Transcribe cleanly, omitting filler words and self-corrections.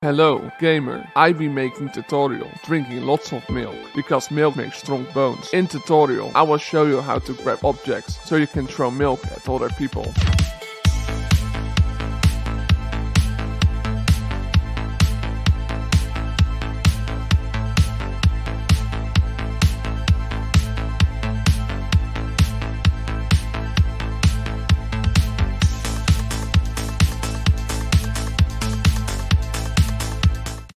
Hello, gamer. I'll be making tutorial drinking lots of milk, because milk makes strong bones. In tutorial, I will show you how to grab objects so you can throw milk at other people.